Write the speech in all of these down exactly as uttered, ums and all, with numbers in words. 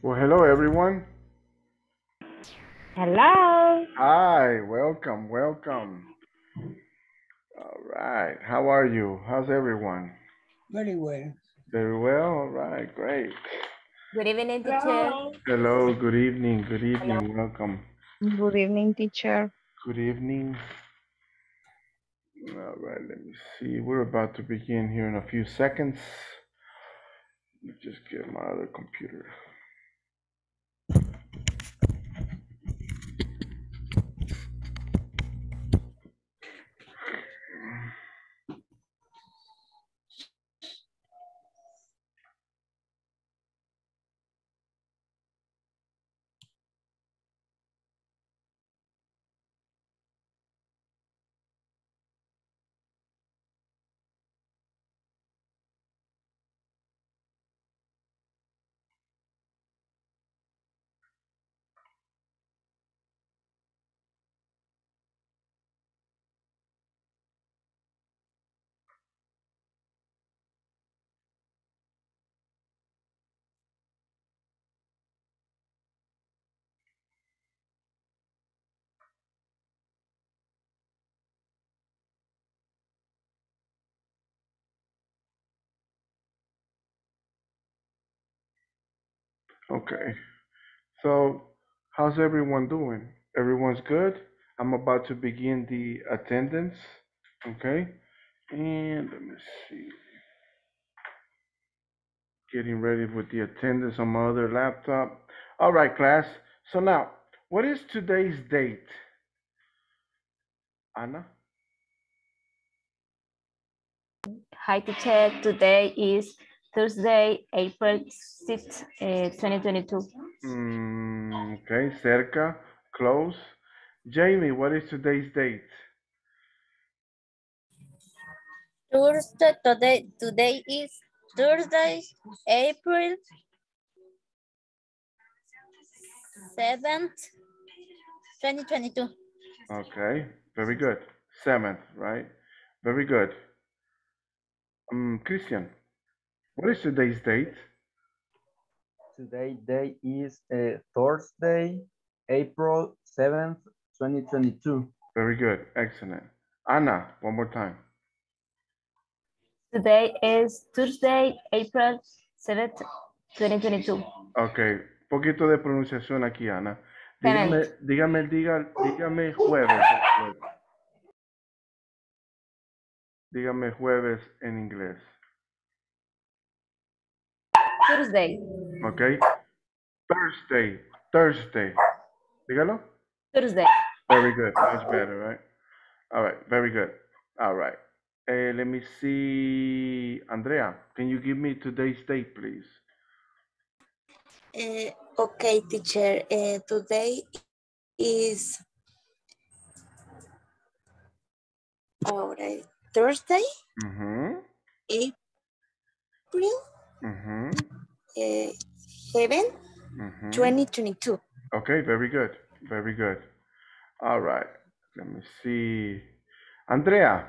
Well, hello everyone. Hello. Hi, welcome, welcome. All right, how are you? How's everyone? Very well. Very well, all right, great. Good evening, teacher. Hello, good evening, good evening, welcome. Good evening, teacher. Good evening. All right, let me see. We're about to begin here in a few seconds. Let me just get my other computer. Okay, so how's everyone doing? Everyone's good? I'm about to begin the attendance, okay? And let me see. Getting ready with the attendance on my other laptop. All right, class. So now, what is today's date? Anna? Hi, teacher. Today is Thursday, April sixth, uh, twenty twenty-two. Mm, okay, cerca, close. Jamie, what is today's date? Thursday, today, today is Thursday, April seventh, twenty twenty-two. Okay, very good. Seventh, right? Very good. Um, Christian, what is today's date? Today day is uh, Thursday, April seventh, twenty twenty-two. Very good, excellent. Anna, one more time. Today is Thursday, April seventh, twenty twenty-two. Ok, poquito de pronunciación aquí, Ana. Dígame, Seventh. dígame, diga, dígame jueves. en inglés. Dígame jueves en inglés. Thursday. Ok. Thursday, Thursday. Dígalo. Thursday. Very good, much better, right? All right, very good. All right. Eh, let me see. Andrea, can you give me today's date, please? Uh, okay, teacher. Uh, today is all right, Thursday, Mm-hmm. April Mm-hmm. uh, seventh, Mm-hmm. twenty twenty-two. Okay, very good. Very good. All right. Let me see. Andrea.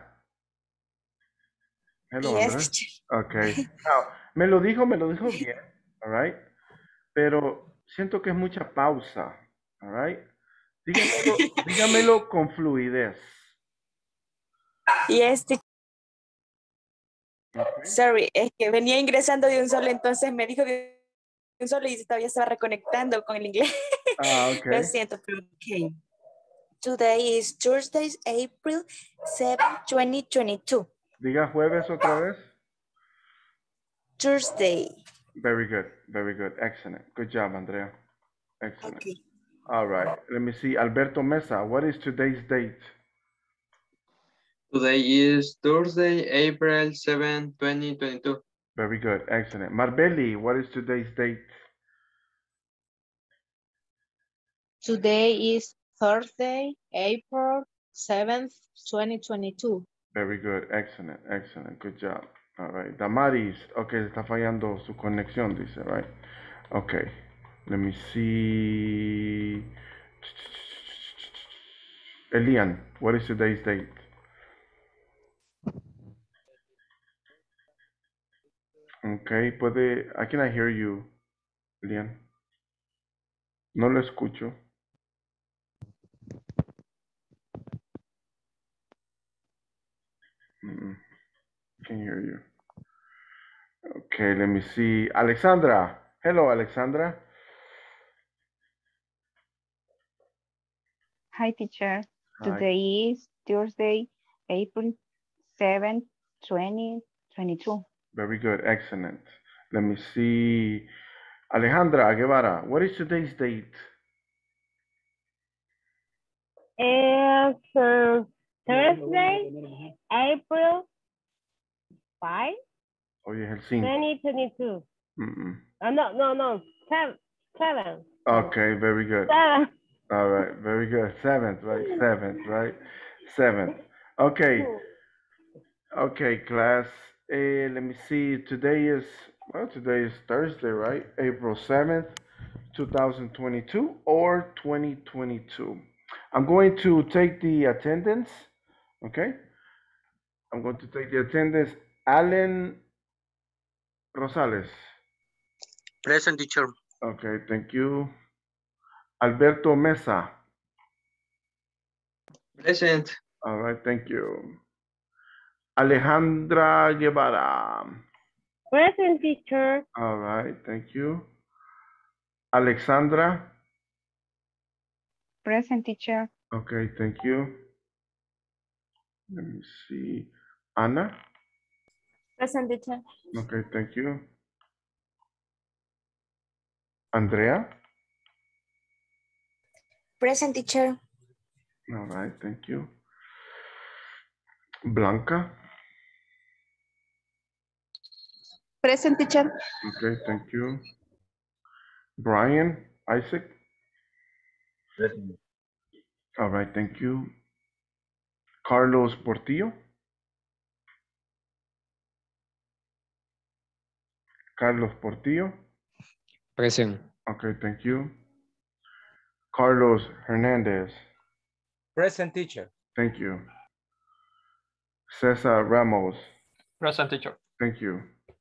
Hello, Yes, Andrea. teacher. Okay. Now, me lo dijo, me lo dijo bien. All right. Pero siento que es mucha pausa. All right. Dígamelo, dígamelo con fluidez. Yes, teacher. Okay. Sorry, es que venía ingresando de un solo, entonces me dijo de un solo y todavía estaba reconectando con el inglés. Ah, Lo okay. siento, pero ok. Today is Thursday, April seventh, twenty twenty-two. Diga jueves otra vez. Thursday. Very good. Very good. Excellent. Good job, Andrea. Excellent. Okay. All right. Let me see. Alberto Mesa, what is today's date? Today is Thursday, April seventh, twenty twenty-two. Very good. Excellent. Marbelli, what is today's date? Today is Thursday, April seventh, twenty twenty-two. Very good. Excellent. Excellent. Good job. All right. Damaris, okay, está fallando su conexión, dice, right? Okay. Let me see. Elian, what is today's date? Okay, puede, I cannot hear you, Elian. No lo escucho. Mm, can't hear you. Okay, let me see. Alexandra. Hello, Alexandra. Hi, teacher. Hi. Today is Thursday, April seventh, twenty twenty-two. Very good. Excellent. Let me see. Alejandra Guevara, what is today's date? It's uh, Thursday, April fifth, Hoy es el cinco. twenty twenty-two. Mm-mm. Oh, no, no, no, seven, seven. Okay, very good. Seven. All right, very good. Seventh, right? Seventh, right? Seventh. Okay. Okay, class. Uh, let me see. Today is, well, today is Thursday, right? April seventh, two thousand twenty-two or twenty twenty-two. I'm going to take the attendance. Okay. I'm going to take the attendance. Alan Rosales. Present, teacher. Okay, thank you. Alberto Mesa. Present. All right, thank you. Alejandra Guevara. Present, teacher. All right, thank you. Alexandra. Present, teacher. Okay, thank you. Let me see. Ana. Present, teacher. Okay, thank you. Andrea. Present, teacher. All right, thank you. Blanca. Present, teacher. Okay, thank you. Brian. Isaac. Present. All right, thank you. Carlos Portillo. Carlos Portillo. Present. Okay, thank you. Carlos Hernandez. Present, teacher. Thank you. Cesar Ramos. Present, teacher. Thank you.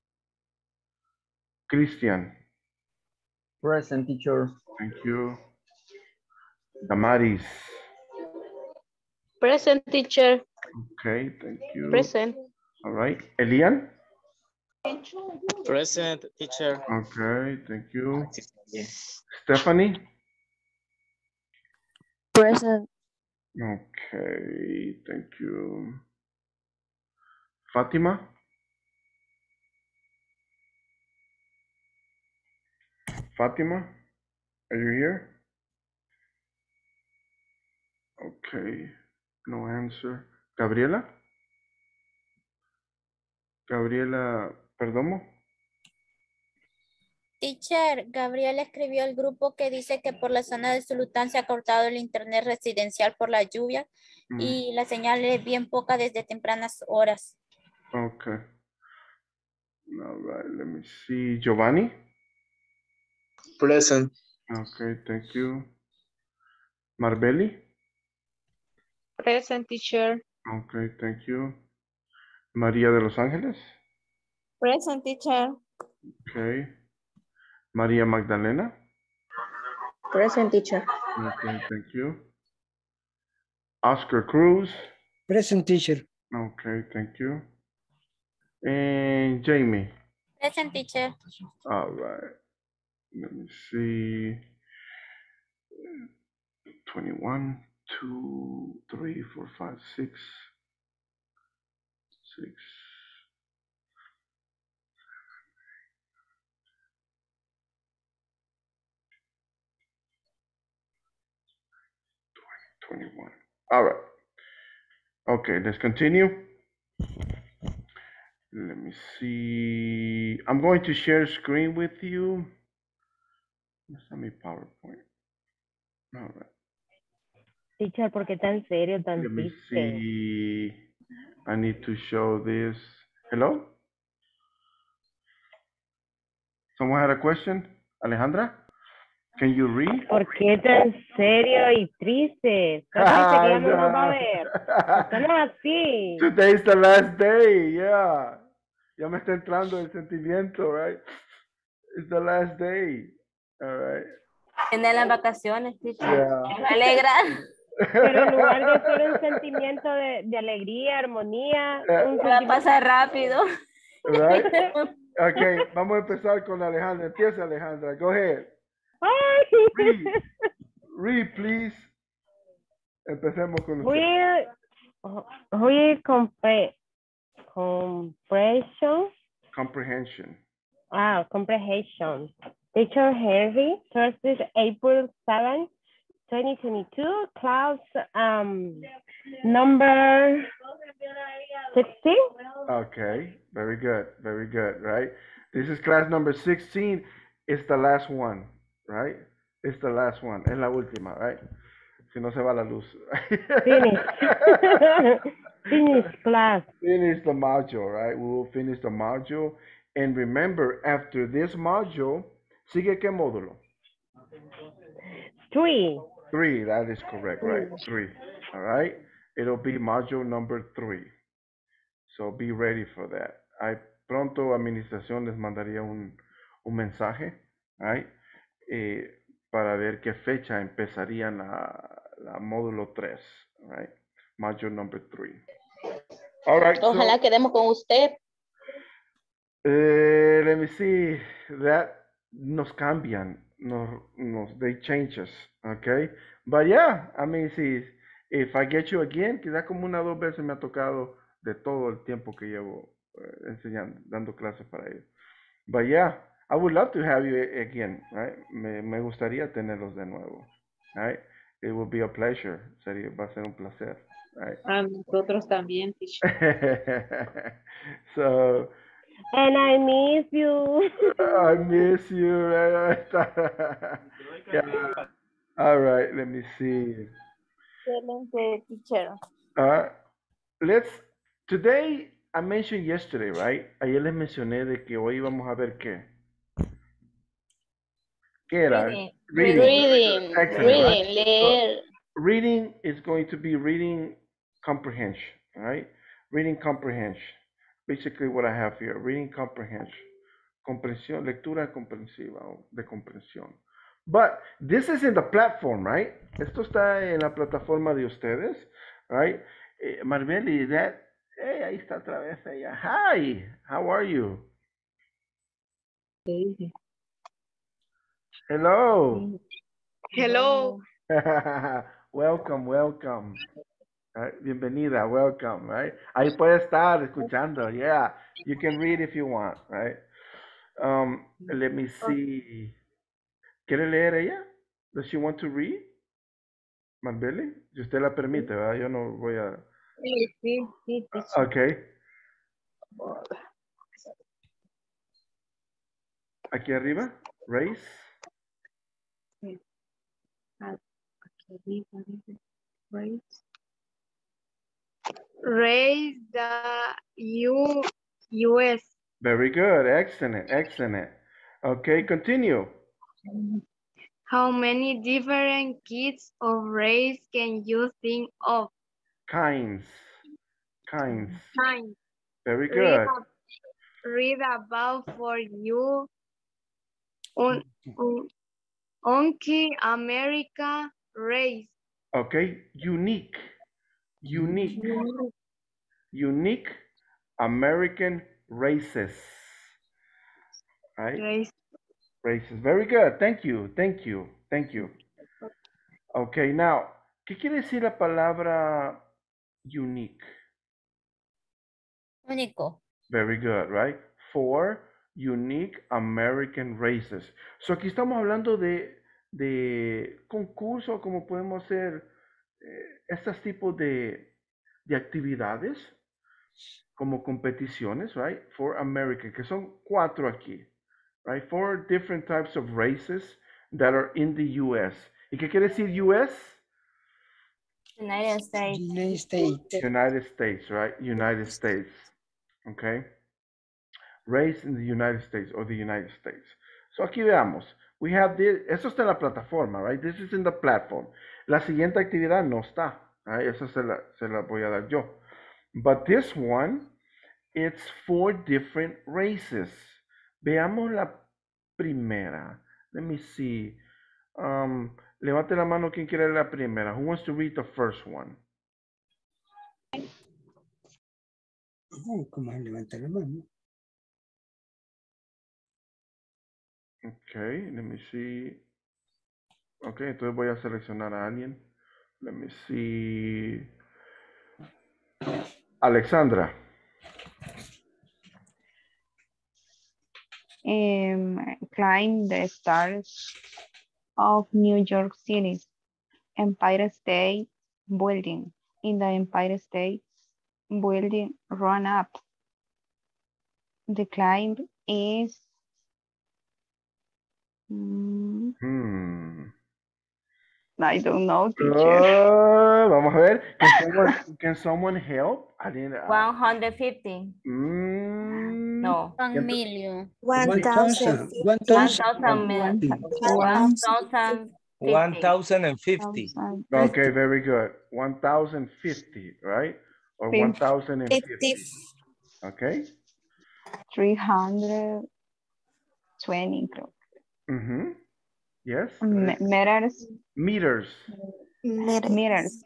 Christian. Present, teacher. Thank you. Damaris. Present, teacher. Okay, thank you. Present. All right. Elian. Present, teacher. Okay, thank you. Stephanie. Present. Okay, thank you. Fatima. Fatima, are you here? Okay, no answer. Gabriela. Gabriela Perdomo. Teacher, Gabriel escribió al grupo que dice que por la zona de Zulután se ha cortado el internet residencial por la lluvia Mm, y la señal es bien poca desde tempranas horas. okay. All right, let me see. Giovanni. Present. Okay, thank you. Marbelli. Present, teacher. Okay, thank you. María de Los Ángeles. Present, teacher. Okay. María Magdalena. Present, teacher. Okay, thank you. Oscar Cruz. Present, teacher. Okay, thank you. And Jamie. Present, teacher. All right. Let me see. twenty-one, two, three, four, five, six, six. twenty-one. All right. Okay, let's continue. Let me see. I'm going to share screen with you. Let me PowerPoint. All right. Teacher, ¿por qué tan serio, tan Let me triste? see. I need to show this. Hello? Someone had a question? Alejandra? Can you read? ¿Por qué tan serio y triste? ¿Está triste que ya no nos va a ver? Esto no es así. Today's the last day, yeah. Ya me está entrando el sentimiento, right? It's the last day. All right. Tiene las vacaciones, teacher. Yeah. Me alegra. Pero en lugar de ser un sentimiento de, de alegría, armonía, un Va a pasar rápido. Right? Okay, vamos a empezar con Alejandra. Empieza, Alejandra. Go ahead. Ay. Read. Read, please. Empecemos con usted. Real, real compre, compression. Comprehension. Ah, comprehension. Teacher Henry, Thursday, April seventh, twenty twenty-two, class um, number sixteen. Okay, very good, very good, right? This is class number sixteen. It's the last one, right? It's the last one. Es la última, right? Si no se va la luz. Finish. Finish class. Finish the module, right? We will finish the module. And remember, after this module, ¿sigue qué módulo? Three. Three, that is correct, right? Three, all right? It'll be module number three. So be ready for that. I, pronto administración les mandaría un, un mensaje, right? Eh, para ver qué fecha empezarían la, la módulo tres, right? Module number three. All right. Ojalá so, quedemos con usted. Uh, let me see. That nos cambian, nos, nos they change us, okay? But yeah, I mean, see, if I get you again, quizá como una o dos veces me ha tocado de todo el tiempo que llevo uh, enseñando, dando clases para ellos. But yeah, I would love to have you again, right? Me, me gustaría tenerlos de nuevo, right? It would be a pleasure. Sería, va a ser un placer, right? A nosotros también, teacher. So. And I miss you. I miss you. Right? Yeah. All right, let me see. Excelente, teacher. Uh, let's, today, I mentioned yesterday, right? Ayer les mencioné de que hoy vamos a ver qué. ¿Qué era? Reading. Reading. Reading. Excellent, Reading. right? Leer. So, reading is going to be reading comprehension, right? Reading comprehension. Basically what I have here, reading comprehension. Comprensión, lectura comprensiva o de comprensión. But this is in the platform, right? Esto está en la plataforma de ustedes, right? Eh, Marbeli, that, hey, ahí está otra vez ella. Hi, how are you? Hello. Hello. Welcome, welcome. Right, bienvenida, welcome, right? Ahí puede estar escuchando, yeah. You can read if you want, right? Um, let me see. ¿Quiere leer ella? Does she want to read? Marbeli, si usted la permite, ¿verdad? Yo no voy a... Sí, sí, sí. Okay. Aquí arriba, raise. Aquí arriba, raise. Raise the U, U.S. Very good. Excellent. Excellent. Okay, continue. How many different kinds of race can you think of? Kinds. Kinds. Kind. Very Read, good. ab- read about for you. Un, un, Unki America race. Okay, unique. Unique. Unique American races. Right? Race. Races. Very good. Thank you. Thank you. Thank you. Okay, now, ¿qué quiere decir la palabra unique? Único. Very good, right? Four unique American races. So aquí estamos hablando de, de concurso, como podemos hacer eh, estos tipos de, de actividades, como competiciones, right? For American, que son cuatro aquí, right? Four different types of races that are in the U S. ¿Y qué quiere decir U S? United States. United States. United States, right? United States. Okay. Raised in the United States or the United States. So aquí veamos. We have this, eso está en la plataforma, right? This is in the platform. La siguiente actividad no está, right? Esa se la, se la voy a dar yo. But this one, it's four different races. Veamos la primera. Let me see. Um, levante la mano quien quiere la primera. Who wants to read the first one? Oh, ¿cómo se levanta la mano? Okay, let me see. Okay, entonces voy a seleccionar a alguien. Let me see. Alexandra. Um, climb the stairs of New York City, Empire State Building. In the Empire State Building, run up. The climb is mm, Hmm. I don't know, teacher. Uh, vamos a ver. Can someone, can someone help? Alguien, ah, one hundred fifty. mm, No. One ¿quién- million. One One thousand. thousand. One One thousand. thousand mil. fifty. One thousand One fifty. thousand and fifty. Thousand Okay, very good. one thousand fifty, right? Or one fifty. thousand fifty. Fifty. Okay. three hundred twenty, creo. Mm-hmm. Yes. Me- meters, Meters. Meters. meters.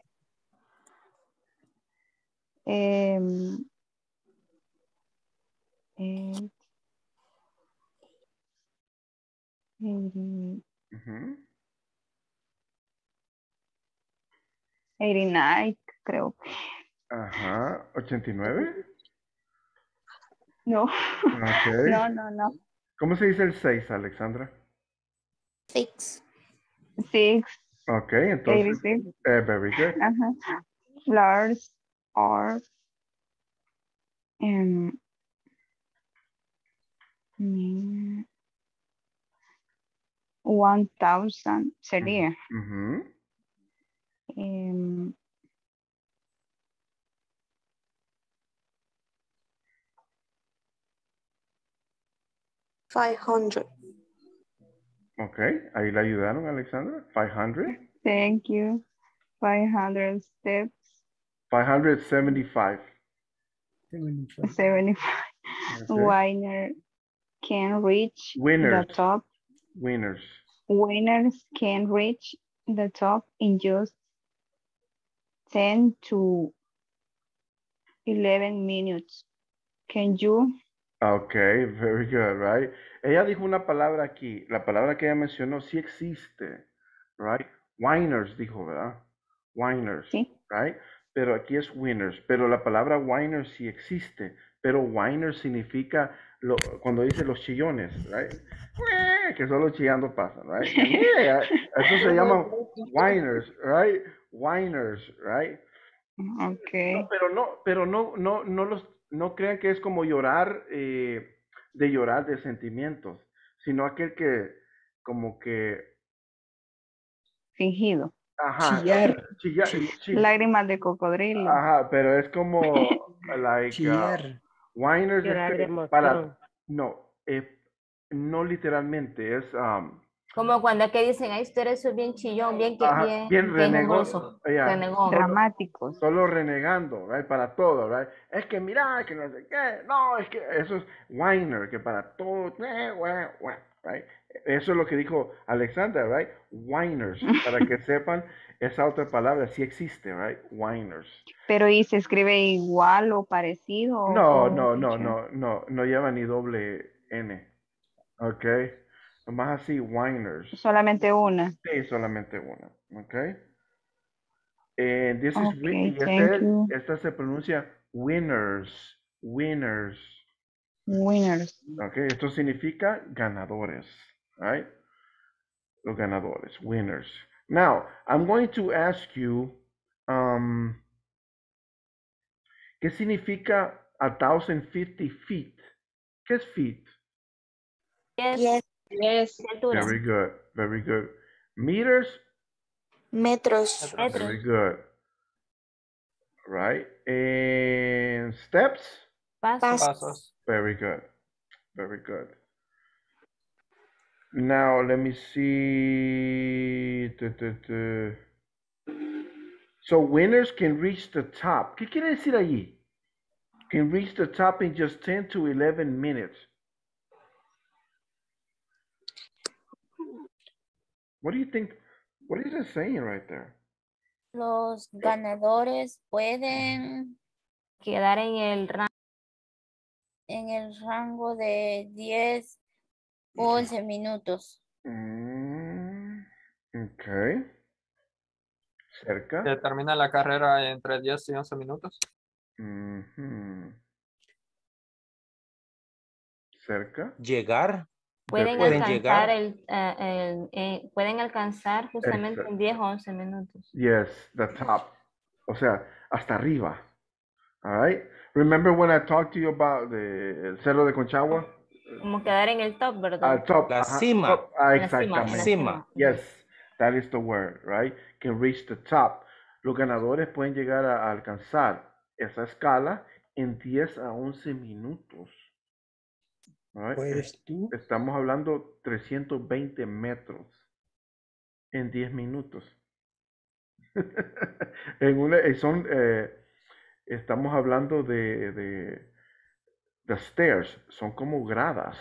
Um, eight, eighty, Mm-hmm. eighty-nine, creo. Ajá. ochenta y nueve. No. Okay. No, no, no. ¿Cómo se dice el seis, Alexandra? Six. Okay, Six, entonces, eighty-six. eh, very good. Ajá. Floors or um, mm, one thousand sería. Mm-hmm. Um, Five hundred. Okay, ahí le ayudaron, Alexandra. five hundred. thank you. five hundred steps, five hundred seventy-five. seventy-five. Okay. Winner can reach Winners. the top. Winners. Winners can reach the top in just ten to eleven minutes. Can you? Okay, very good, right? Ella dijo una palabra aquí. La palabra que ella mencionó sí existe, right? Whiners dijo, ¿verdad? Whiners, Sí. right? Pero aquí es winners. Pero la palabra whiners sí existe. Pero whiners significa lo, cuando dice los chillones, right? Que solo chillando pasan, right? Eso se llama whiners, right? Whiners, right? Okay. No, pero no, pero no, no, no los, no crean que es como llorar, eh, de llorar de sentimientos, sino aquel que, como que, Fingido. ajá, Chillar. chillar, chi- Lágrimas de cocodrilo. ajá, pero es como, like, uh, Chillar. whiners, es Llorar que de emoción. para, no, eh, no literalmente, es, um, Como cuando aquí dicen, ay, usted eres bien chillón, bien, que, ajá, bien, bien bien renegó, quejumbroso, ya, renegón. Dramáticos. solo renegando, right, para todo, right? Es que mira, que no sé qué, no, es que eso es whiner, que para todo, eh, wah, wah, right? Eso es lo que dijo Alexandra, right? Whiners, para que sepan, esa otra palabra sí existe, right? Whiners. Pero ¿y se escribe igual o parecido? o No, cómo, no, no, teacher? no, no, no lleva ni doble N, ok? Nomás así, whiners. Solamente una. Sí, solamente una, ok? And this is, Okay, wi- y thank este, you. esta se pronuncia winners, winners. Winners. Okay, esto significa ganadores, right? Los ganadores, winners. Now, I'm going to ask you, um, ¿qué significa one thousand fifty feet? ¿Qué es feet? Yes, Yes. Yes. ¿qué altura? Very good, very good. Meters? Metros. Metros. Very good. Right, and steps? Pasos. Pasos. Very good, very good. Now, let me see. Tu, tu, tu. So winners can reach the top. ¿Qué quiere decir allí? Can reach the top in just ten to eleven minutes. What do you think? What is it saying right there? Los ganadores pueden Quedar en el rango. en el rango de diez o once minutos. Mm, ok. Cerca. Que termina la carrera entre diez y once minutos. Ujú. Cerca. Llegar. Pueden Pueden alcanzar llegar. el, eh, el- eh, pueden alcanzar justamente Exacto. en diez o once minutos. Yes, the top. O sea, hasta arriba. All right. Remember when I talked to you about the el Cerro de Conchagua? Como quedar en el top, ¿verdad? Al top. La ajá, cima. top. Ah, En la cima, en la exactamente. Cima. Yes, that is the word, right? Can reach the top. Los ganadores pueden llegar a, a alcanzar esa escala en diez a once minutos. All right? ¿Puedes tú? Estamos hablando trescientos veinte metros en diez minutos. en una, eh, son, eh, estamos hablando de, de the stairs, son como gradas,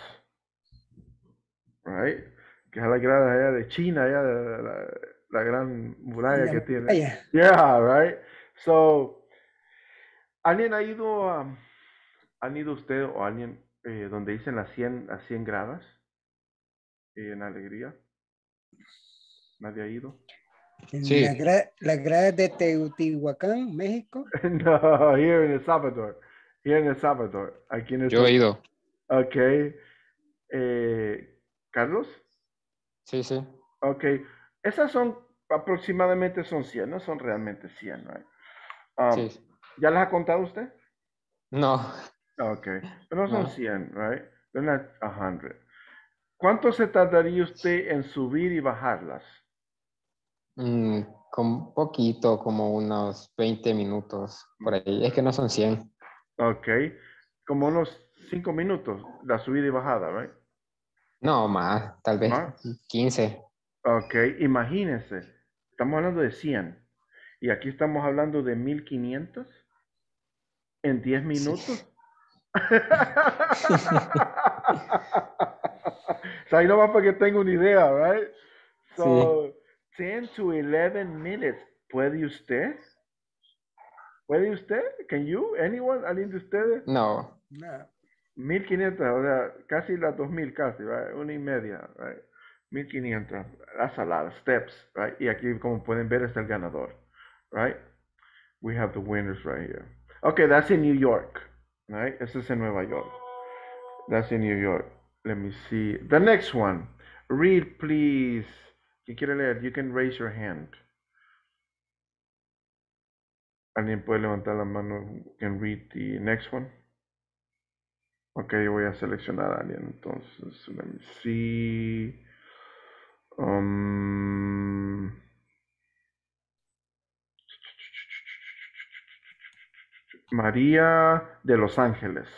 right? Que es la grada allá de China, allá de la, la gran muralla La que tiene. muralla. Yeah, right. So, ¿alguien ha ido, a, han ido usted o alguien eh, donde dicen las cien, las cien gradas eh, en Alegría? ¿Nadie ha ido? En Sí. la, gra la grada de Teotihuacán, México. No, here in El Salvador. Here in El Salvador. Aquí en El Yo he Salvador. ido. Ok. Eh, ¿Carlos? Sí, sí. Ok. Esas son aproximadamente son cien, no son realmente cien, right? Um, Sí. ¿Ya las ha contado usted? No. Ok. Pero no son No. cien, right? They're not one hundred. ¿Cuánto se tardaría usted en subir y bajarlas? Mm, con poquito, como unos veinte minutos por ahí. Es que no son cien. Ok. Como unos cinco minutos, la subida y bajada, right? No, más, tal vez ¿Más? quince. Ok, imagínense, estamos hablando de cien y aquí estamos hablando de mil quinientos en diez minutos. So, ahí nomás para que tenga una idea, right? So, ten to eleven minutes. ¿Puede usted? ¿Puede usted? Can you? Anyone? ¿Alguien de ustedes? No. No. mil quinientos, o sea, casi las dos mil casi, right? Una y media, right? mil quinientos. That's a lot of steps, right? Y aquí, como pueden ver, está el ganador, right? We have the winners right here. Okay, that's in New York, right? Eso es en Nueva York. That's in New York. Let me see. The next one. Read, please. ¿Quién quiere leer? You can raise your hand. ¿Alguien puede levantar la mano? Who can read the next one? Ok, yo voy a seleccionar a alguien entonces. Let me see. Um, María de Los Ángeles.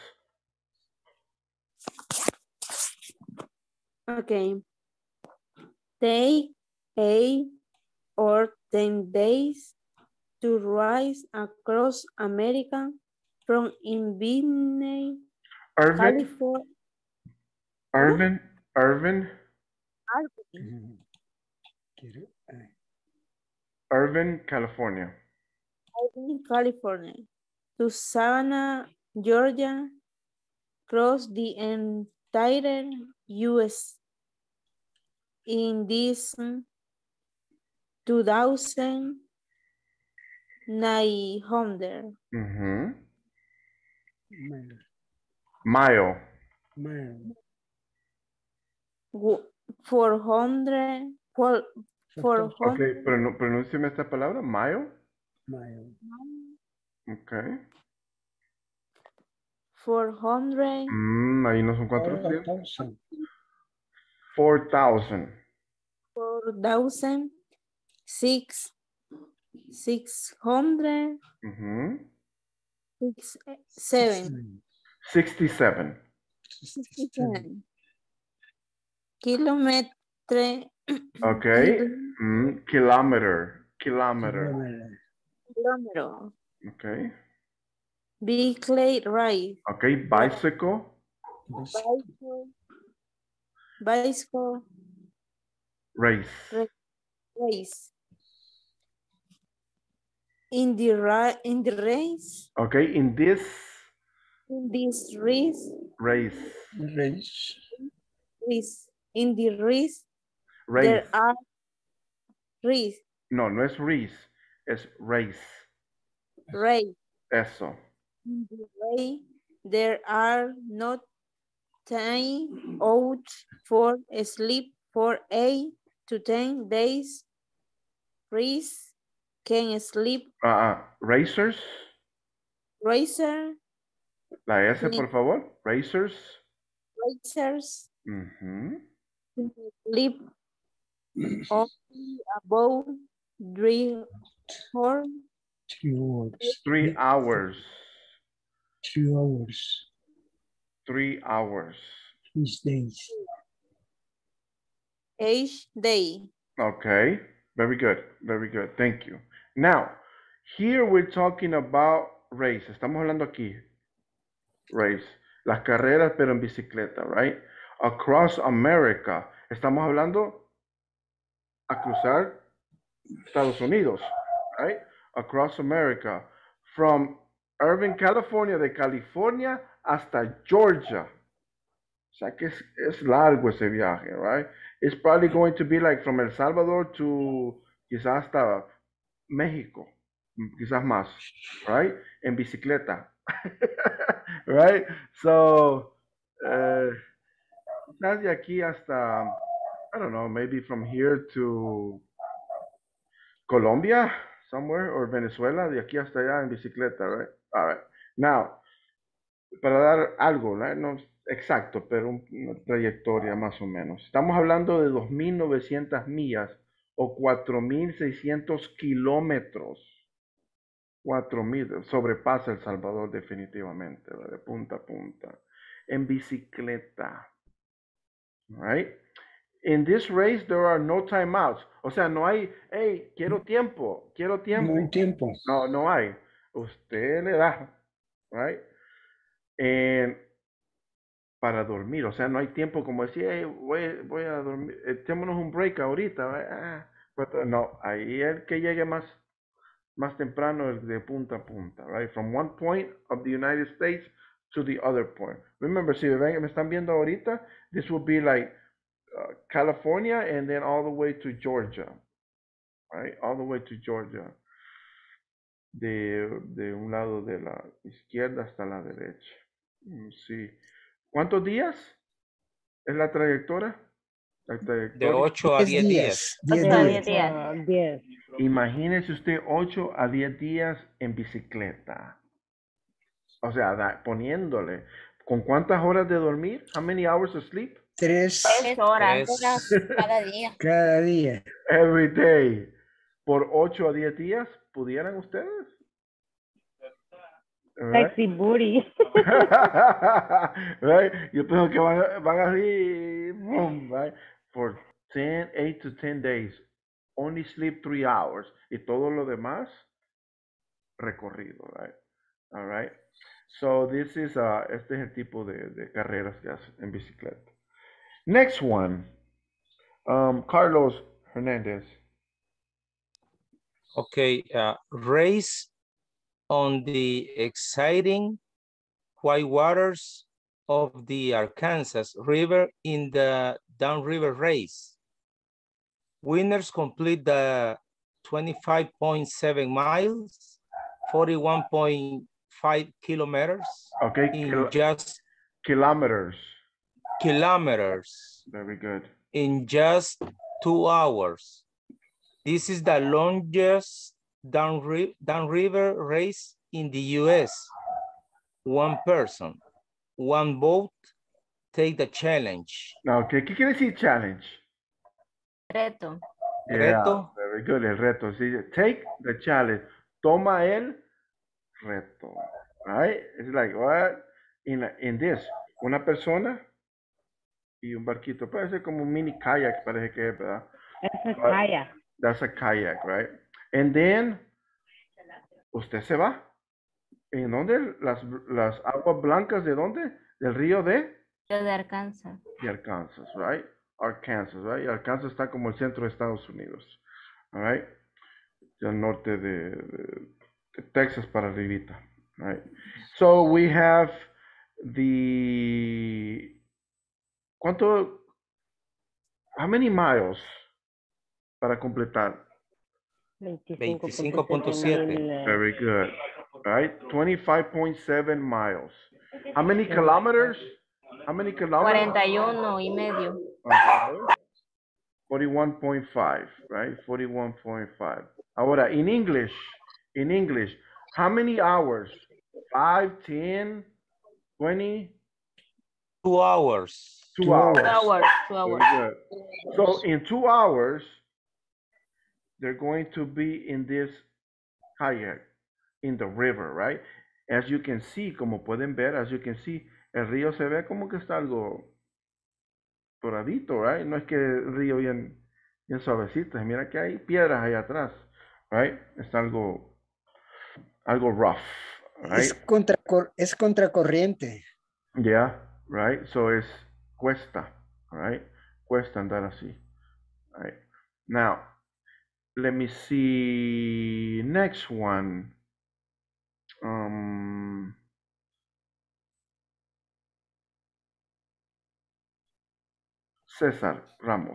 Okay. Take eight or ten days to rise across America from Inverness, Irvin, California. Irvin, Irvin, Ujú. Quiero- ay. Irvin, California. Irvine, California, to Savannah, Georgia, across the entire U S in this two thousand nine hundred. Ujú. Malo, Mayo. malo. Wo- four hundred, four, four Ok, hundred, pronú- pronúnciame esta palabra. Mayo. Malo. Ok. four hundred, Mm, ahí no son Four cuatrocientos. thousand. Four thousand. four thousand, six, six hundred, Ujú. six, seven, Sixty-seven. sixty-seven kilometer, Ok. Mm, kilometer. Kilometer. kilometer, Ok. vehicle ride, Ok. Bicycle. bicycle, bicycle, Race. Race. In the ra in the race. Okay, in this In this race. race. Race. Race. In the race. Race. There are race. No, no es race, es race. Race. Eso. In the race, there are not ten hours for sleep for eight to ten days. Race can sleep. Uh, racers. Racer. La S, Sí. por favor. Racers. Racers Ujú. sleep only about three or Three hours. Three hours. Three hours. Three hours. These days. each day. Okay. Very good. Very good. Thank you. Now, here we're talking about race. Estamos hablando aquí. Race. Las carreras, pero en bicicleta, right? Across America. Estamos hablando a cruzar Estados Unidos, right? Across America. From Irvine, California, de California hasta Georgia. O sea que es, es largo ese viaje, right? It's probably going to be like from El Salvador to quizás hasta México, quizás más, right? En bicicleta, right? So, uh, quizás de aquí hasta, I don't know, maybe from here to Colombia, somewhere, or Venezuela, de aquí hasta allá en bicicleta, right? All right. Now, para dar algo, right? No exacto, pero un- una trayectoria más o menos. Estamos hablando de dos mil novecientas millas o cuatro mil seiscientos kilómetros. cuatro mil, sobrepasa El Salvador definitivamente, ¿verdad? De punta a punta. En bicicleta. Right? In this race there are no timeouts. O sea, no hay, hey, quiero tiempo, quiero tiempo. No hay tiempo. No, no hay. Usted le da, right? And para dormir, o sea, no hay tiempo como decir, hey, voy, voy a dormir, echémonos un break ahorita, right? Ah, pues, no, ahí el que llegue más, más temprano el de punta a punta, right? From one point of the United States to the other point. Remember, si me, ven- me están viendo ahorita, this will be like uh, California and then all the way to Georgia, right? All the way to Georgia. De, de un lado de la izquierda hasta la derecha. Mm, sí. ¿Cuántos días es la trayectoria? La De trayectoria. ocho a diez días. Diez ocho a días. diez días. diez. Imagínese usted ocho a diez días en bicicleta. O sea, da- poniéndole. ¿Con cuántas horas de dormir? How many hours of sleep? Tres Tres horas. Horas cada día. cada día. Every day. Por ocho a diez días, ¿pudieran ustedes? Right? Sexy booty. Right? Yo pienso que van, van así, boom, right? For ten, eight to ten days. Only sleep three hours. Y todo lo demás, recorrido, right? All right. So this is, uh, este es el tipo de, de carreras que hacen en bicicleta. Next one. Um, Carlos Hernandez. Okay, uh, race on the exciting white waters of the Arkansas River in the downriver race. Winners complete the twenty-five point seven miles, forty-one point five kilometers Okay, in kil- just kilometers. kilometers Very good. in just two hours. This is the longest downri- downriver race in the U S. One person, one boat, take the challenge. Now, ¿qué, qué quiere decir challenge? Reto. Yeah, Reto. very good, el reto. Sí, take the challenge. Toma el reto. Right? It's like, what? In, in this, una persona y un barquito. Parece como un mini kayak, parece que es, ¿verdad? Eso es But kayak. That's a kayak, right? And then, usted se va. ¿En dónde? Las, las aguas blancas, ¿de dónde? Del río de, Yo de Arkansas. de Arkansas, right? Arkansas, right? Arkansas está como el centro de Estados Unidos, all right? Del norte de, de, de Texas para arribita, right? So we have the, ¿cuánto? How many miles para completar? veinticinco punto siete. Very good, right? twenty-five point seven miles. How many kilometers? How many kilometers? cuarenta y uno y medio. Okay. forty-one point five, right? forty-one point five. Ahora, in English, in English, how many hours? Five, ten, twenty? Two hours. Two, Two hours. hours. Two hours. Very good. So in two hours, they're going to be in this kayak, in the river, right? As you can see, como pueden ver, as you can see, el río se ve como que está algo doradito, right? No es que el río bien, bien suavecito. Mira que hay piedras ahí atrás, right? Está algo, algo rough, right? Es, contra, es contracorriente. Yeah, right? So es cuesta, right? Cuesta andar así, right? Now, let me see next one. Um, César Ramos.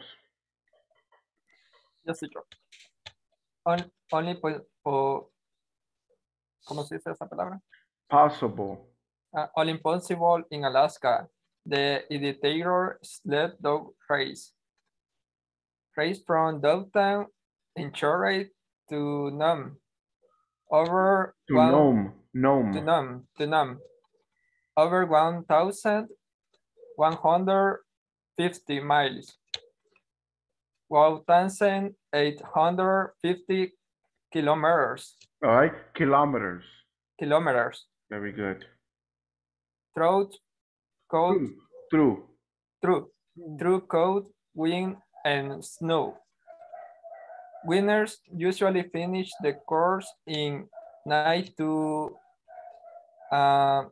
Yo soy yo. On- only po, po- ¿cómo se dice esa palabra? Possible. Uh, only possible in Alaska. The Iditarod sled dog race. Race from Dogtown in Chorley to Nome. Over To one, Nome. Nome. to Nome, to Nome. Over one thousand one hundred fifty miles. one thousand eight hundred fifty kilometers. All right, kilometers. Kilometers. Very good. Through cold, Through. through, through cold, wind, and snow. Winners usually finish the course in nine to uh,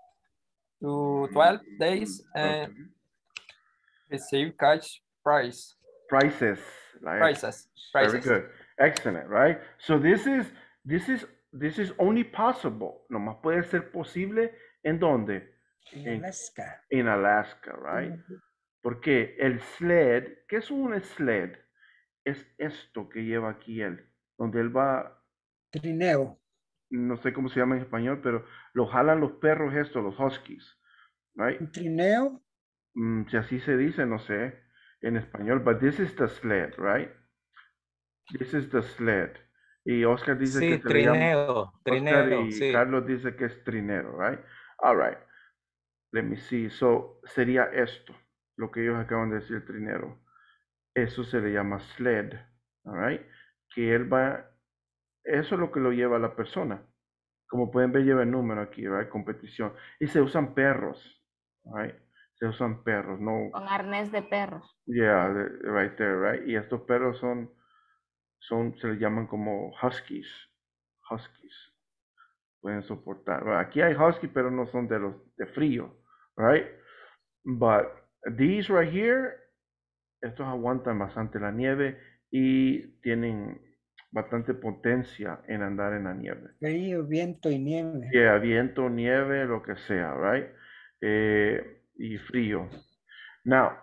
to twelve days and Okay. receive cash prize. Prices. Like, Prices. Very Prices. good. Excellent, right? So this is this is this is only possible. Nomás puede ser posible en dónde? En Alaska. En Alaska, right? Porque el sled, ¿qué es un sled? Es esto que lleva aquí él, donde él va, Trineo. no sé cómo se llama en español, pero lo jalan los perros estos, los huskies, right? Un trineo. Mm, si así se dice, no sé en español, but this is the sled, right? This is the sled. Y Oscar dice Sí, que se le llama, trineo, Oscar trineo, y sí. Carlos dice que es trinero, right? All right. Let me see. So, sería esto, lo que ellos acaban de decir, trinero. Eso se le llama sled, all right? Que él va, eso es lo que lo lleva a la persona. Como pueden ver, lleva el número aquí, right? Competición. Y se usan perros, right? Se usan perros, no. Con arnés de perros. Yeah, the- right there, right? Y estos perros son, son, se les llaman como huskies, huskies. Pueden soportar. Well, aquí hay husky, pero no son de los de frío, right? But these right here, estos aguantan bastante la nieve y tienen bastante potencia en andar en la nieve. Frío, viento y nieve. Yeah, viento, nieve, lo que sea, right? Eh, y frío. Now,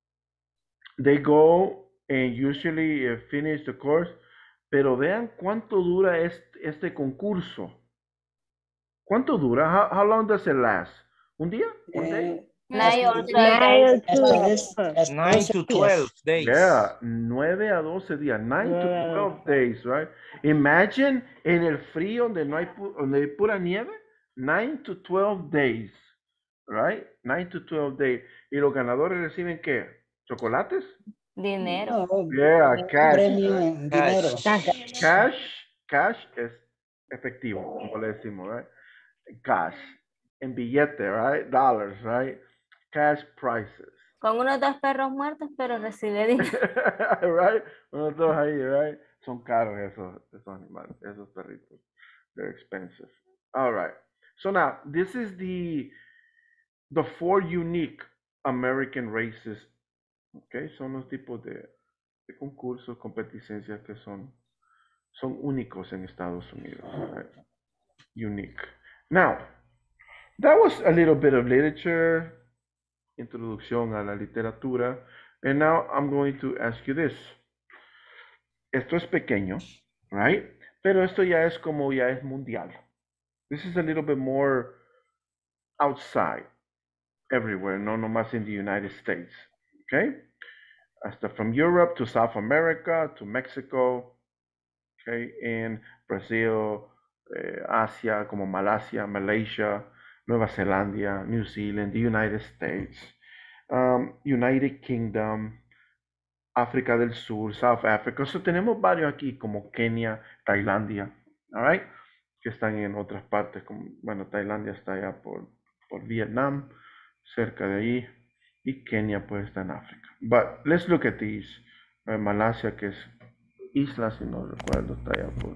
they go and usually uh, finish the course, pero vean cuánto dura este, este concurso. ¿Cuánto dura? How, how long does it last? ¿Un día? ¿Un day? Nine or twelve Nine days. or Hasta two. Nine to twelve days. Yeah, nueve a doce días, nine to Nueve a twelve days, right? Imagine en el frío donde no hay, pu- donde hay pura nieve, nine to twelve days, right? nine to twelve days. ¿Y los ganadores reciben qué? ¿Chocolates? Dinero. No, Yeah, cash. premio en dinero. Cash. Cash, cash es efectivo, como le decimos, right? Cash, en billete, right? Dollars, right? Cash prices. Con unos dos perros muertos, pero recibe dinero. Right? Uno dos ahí, right? Son caros esos, esos animales, esos perritos. They're expensive. All right. So now, this is the the four unique American races, Ok, son los tipos de, de concursos, competencias que son, son únicos en Estados Unidos. Right? Unique. Now, that was a little bit of literature, introducción a la literatura. And now I'm going to ask you this. Esto es pequeño, right? Pero esto ya es como ya es mundial. This is a little bit more outside, everywhere, no nomás in the United States, okay? Hasta from Europe to South America to Mexico, okay? In Brazil, eh, Asia, como Malasia, Malaysia, Nueva Zelanda, New Zealand, the United States, um, United Kingdom, África del Sur, South Africa. So, tenemos varios aquí como Kenia, Tailandia, all right? Que están en otras partes, como, bueno, Tailandia está allá por, por Vietnam, cerca de ahí, y Kenia pues está en África. But let's look at these. Uh, Malasia, que es isla, si no recuerdo, está allá por,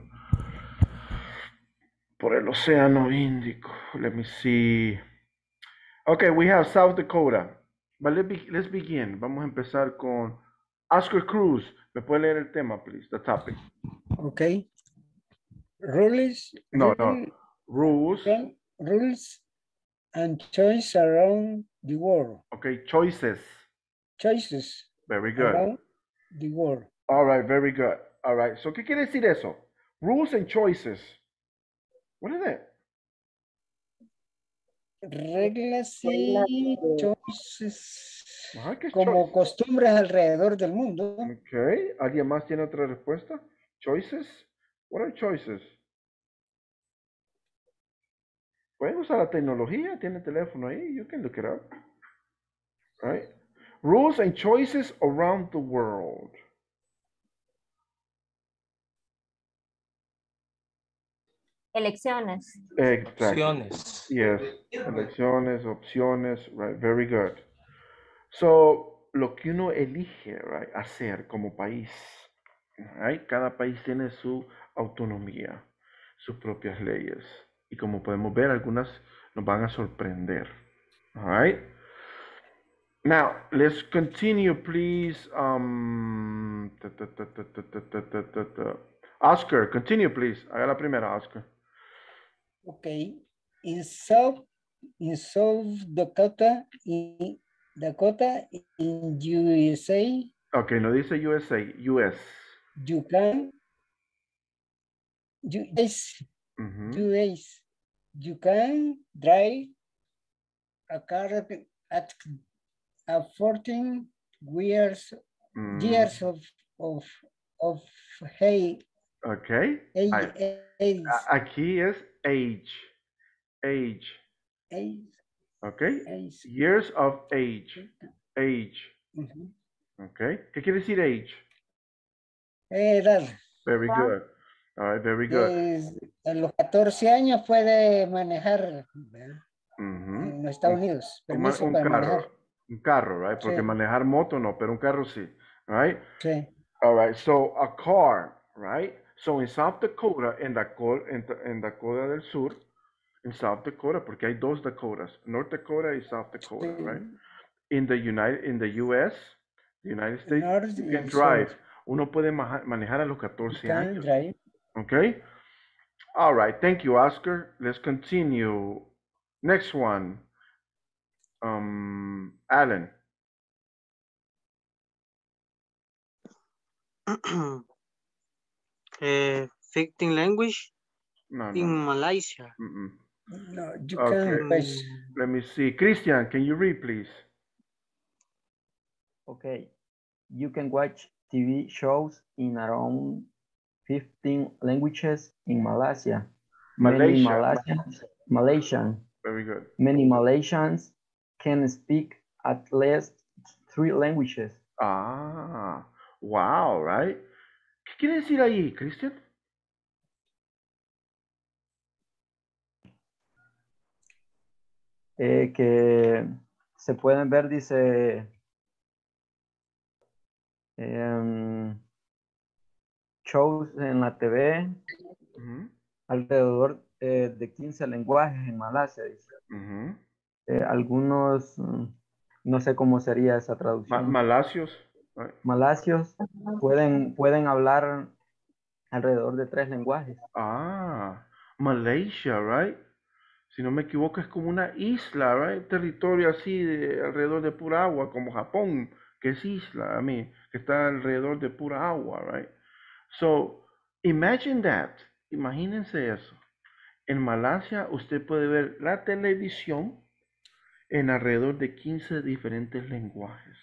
por el Océano Índico. Let me see. Okay, we have South Dakota. But let be, let's begin. Vamos a empezar con Oscar Cruz. ¿Me puede leer el tema, please? The topic. Okay. Rules. No, no. rule- Rules. Rules and choice around the world. Okay, choices. Choices Very good. around the world. All right, very good. All right, so ¿qué quiere decir eso? Rules and choices. What is it? Reglas y choices Ajá, ¿qué es como choice? costumbres alrededor del mundo. Okay, ¿alguien más tiene otra respuesta? Choices? What are choices? Pueden usar la tecnología, tiene teléfono ahí, you can look it up. Right? Rules and choices around the world. Elecciones. Exactly. Opciones. Yes. Elecciones, opciones, right? Very good. So, lo que uno elige, right, hacer como país, right? Cada país tiene su autonomía, sus propias leyes. Y como podemos ver, algunas nos van a sorprender. All right? Now, let's continue, please. Um, ta, ta, ta, ta, ta, ta, ta, ta, ta, ta. Oscar, continue, please. Haga la primera, Oscar. Okay. In South, in South Dakota, in Dakota, in U S A, Ok, no dice U S A, U S. you can, you, yes, Ujú. U S, you can drive a car at, at fourteen years, Mm, years of, of, of hey, Ok. age, Ay, age, a- Aquí es age. Age. age, Ok. age. Years of age. Age. Ujú. Ok. ¿Qué quiere decir age? Edad. Very Ah. good. All right, very good. Es- a los catorce años puede manejar, ¿verdad? Ujú. En los Estados Un- Unidos, un, ma- permiso un para manejar. carro. Un carro, right? Porque Sí. manejar moto no, pero un carro sí. Right? Sí. All right, so a car, right? So in South Dakota, en, Daco- en, en Dakota del Sur, in South Dakota, porque hay dos Dakotas, North Dakota y South Dakota, Sí. right? In the United, in the U S, the United States, North you y can el drive. sur. Uno puede maja- manejar a los catorce Can años. drive. Okay? All right, thank you, Oscar. Let's continue. Next one. Um, Alan. uh, fifteen language No, no. in Malaysia. Mm-mm. No, you Okay, can, pues, let me see. Christian, can you read, please? Okay. You can watch T V shows in around fifteen languages in Malaysia. Many Malaysia. Malaysians, Malaysian, Very good. many Malaysians can speak at least three languages. Ah, wow, right? ¿Qué quiere decir ahí, Christian? Eh, que se pueden ver, dice, em, shows en la T V, Ujú, alrededor eh, de quince lenguajes en Malasia, dice. ujú. Eh, algunos, mm, No sé cómo sería esa Ma- traducción. Malasios. Right? Malasios pueden, pueden hablar alrededor de tres lenguajes. Ah, Malaysia, right? Si no me equivoco, es como una isla, right? Territorio así de alrededor de pura agua, como Japón, que es isla, I mean, que está alrededor de pura agua, right? So, imagine that. Imagínense eso. En Malasia usted puede ver la televisión en alrededor de quince diferentes lenguajes.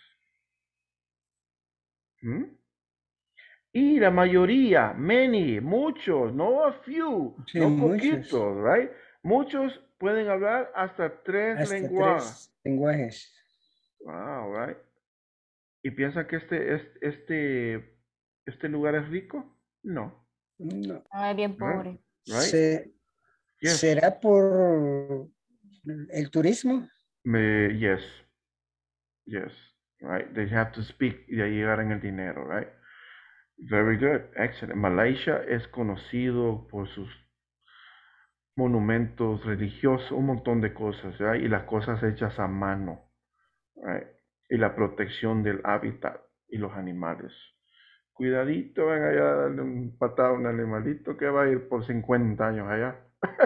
¿Mm? Y la mayoría, many, muchos, no a few, Sí, no muchos. poquitos, right? Muchos pueden hablar hasta tres Hasta lenguajes. tres lenguajes. Wow, right? ¿Y piensan que este, es- este, este lugar es rico? No, No. No, es bien right? pobre. Right? Se- Yes. ¿Será por el turismo? Me, yes, yes, right? They have to speak y ahí agarran el dinero, right? Very good, excellent. Malaysia es conocido por sus monumentos religiosos, un montón de cosas, right? Y las cosas hechas a mano, right? Y la protección del hábitat y los animales. Cuidadito, ven allá a darle un patada a un animalito que va a ir por cincuenta años allá.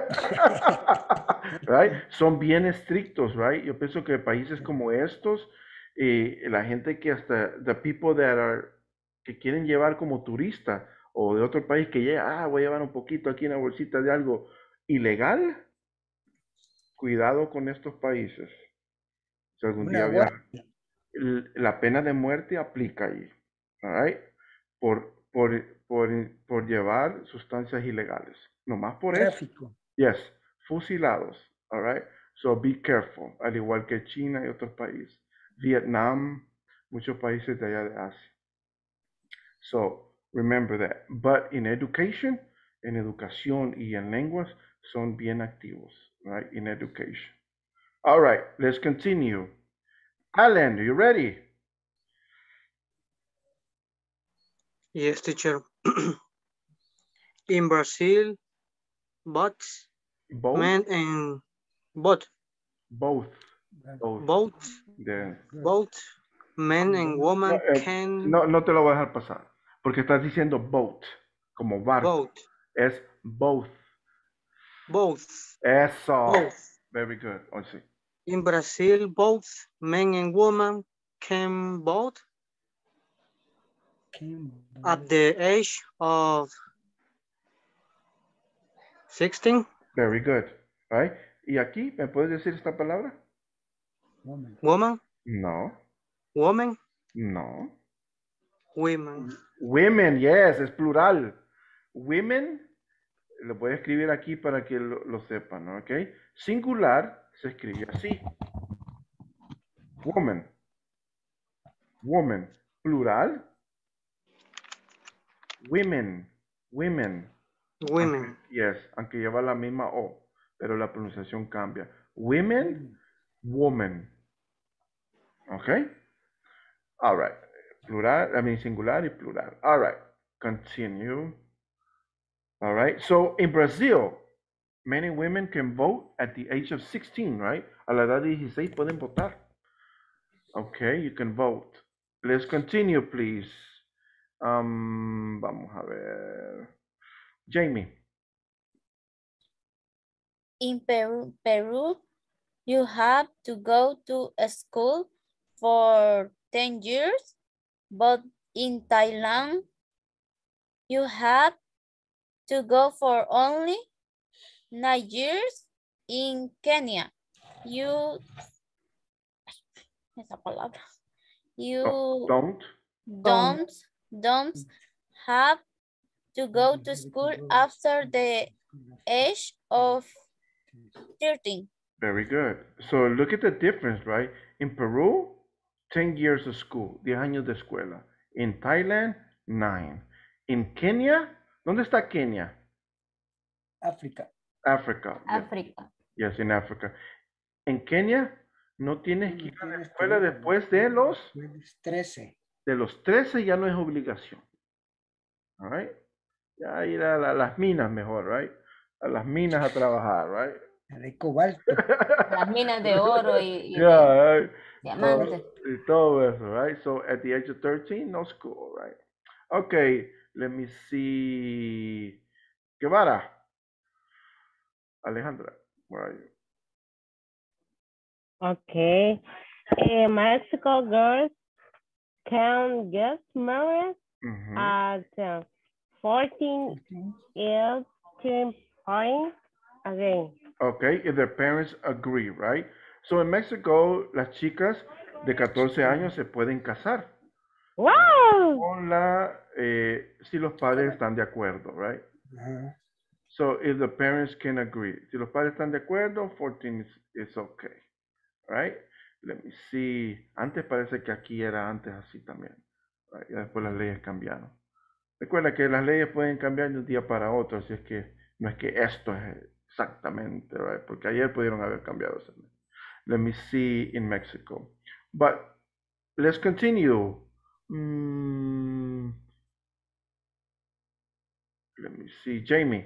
Right? Son bien estrictos, right? Yo pienso que países como estos, eh, la gente que hasta, the people that are, que quieren llevar como turista o de otro país que llega, ah, voy a llevar un poquito aquí en la bolsita de algo ilegal, cuidado con estos países. Si algún Una día gua- viaja, l- la pena de muerte aplica ahí, all right? Por, por, por, por llevar sustancias ilegales. Nomás por eso. Tráfico. Yes, fusilados, all right? So be careful, al igual que China y otros países. Vietnam, muchos países de allá de Asia. So remember that. But in education, en educación y en lenguas, son bien activos, right? In education. All right, let's continue. Alan, are you ready? Yes, teacher. In Brazil, both Both? men and both Both. Both. both Yeah. both men and No, women eh, can no, no te lo voy a dejar pasar, porque estás diciendo boat, como barco. both Es both. both Eso. both. Very good. Oh, sí. In Brazil, both men and women can vote at the age of sixteen. Very good. Right? ¿Y aquí me puedes decir esta palabra? Woman, No. woman, No. women. Women, yes, es plural. Women, lo voy a escribir aquí para que lo, lo sepan, ¿ok? Singular se escribe así. Woman. Woman. Plural. Women. Women. Women. Aunque, yes, aunque lleva la misma O, pero la pronunciación cambia. Women, woman. ¿Ok? All right. Plural, I mean singular y plural. All right. Continue. All right. So in Brazil, many women can vote at the age of sixteen, right? A la edad de dieciséis pueden votar. Okay, you can vote. Let's continue, please. Um, vamos a ver. Jamie. In Peru, Peru, you have to go to a school for ten years, but in Thailand, you have to go for only nine years. In Kenya, you, esa palabra, you Oh, don't. don't, don't have to go to school after the age of thirteen. Very good. So look at the difference, right? In Peru, ten years of school, diez años de escuela. In Thailand, nine. In Kenya, ¿dónde está Kenia? África. Africa. África. Yes, in Africa. En Kenia, no tienes que ir a la escuela después de los trece. de los trece ya no es obligación. All right? Ya ir a la- las minas mejor, right? A las minas a trabajar, right? De cobalto. Las minas de oro y, y Yeah, right. Diamante. Y todo eso, right? So at the age of thirteen, no school, right? Okay, let me see. Guevara. Alejandra, where are you? Okay. In Mexico, girls can get married Mhm. at uh, fourteen years point again. Okay, if their parents agree, right? So in Mexico, las chicas de catorce años se pueden casar. ¡Wow! Con la, eh, si los padres están de acuerdo, right? Ajá. So if the parents can agree. Si los padres están de acuerdo, fourteen is, is okay, right? Let me see. Antes parece que aquí era antes así también. Right? Y después las leyes cambiaron. Recuerda que las leyes pueden cambiar de un día para otro, así es que no es que esto es exactamente, right? Porque ayer pudieron haber cambiado. Let me see in Mexico. But let's continue. Mm, let me see, Jamie.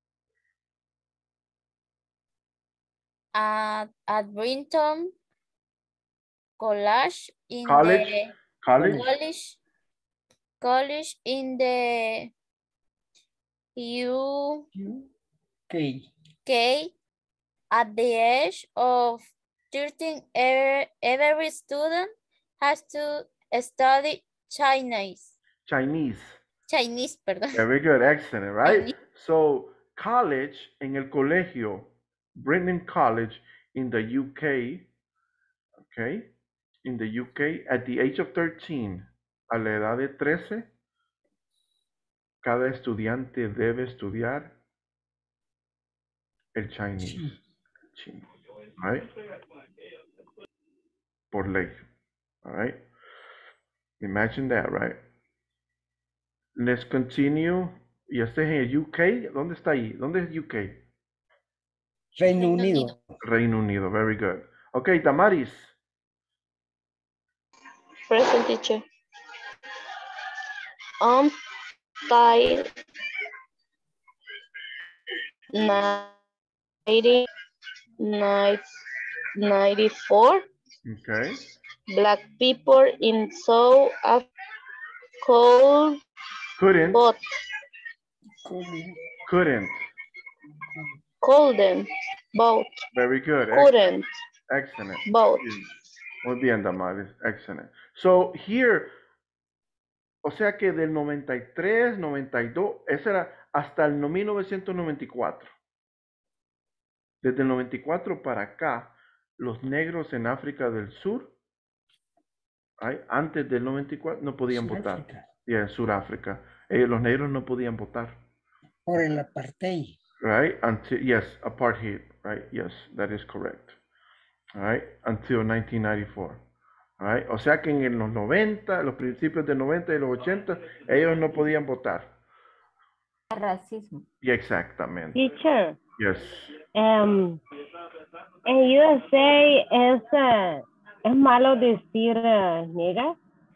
At, at Brinton College in College, the college. college college in the U Okay. K at the age of thirteen, every, every student has to study Chinese. Chinese. Chinese, perdón. Very good, excellent, right? So college en el colegio, Brennan College in the U K, okay, in the U K at the age of thirteen, a la edad de trece, cada estudiante debe estudiar el Chinese, chino, right? Por ley, all right? Imagine that, right? Let's continue. Y este es en el U K. ¿Dónde está ahí? ¿Dónde es U K? Reino Unido. Reino Unido. Very good. Okay, Damaris. Present teacher. On tile ninety, ninety-four. Okay. Black people in South Africa cold Couldn't. but Couldn't. couldn't vote. Very good. Couldn't Excellent. vote. Muy bien, Damaris. Excellent. So here, o sea que del noventa y tres, noventa y dos, ese era hasta el mil novecientos noventa y cuatro. Desde el noventa y cuatro para acá, los negros en África del Sur, ¿ay? Antes del noventa y cuatro, no podían votar. Y en Sudáfrica, eh, los negros no podían votar. Por el apartheid. Right? Until, yes, apartheid. Right? Yes, that is correct. All right? Until nineteen ninety-four. All right? O sea que en los noventa, los principios de noventa y los ochenta, ellos no podían votar. Racismo. Y exactamente. Teacher, Yes. um, en U S A es, uh, es malo decir uh, nigga.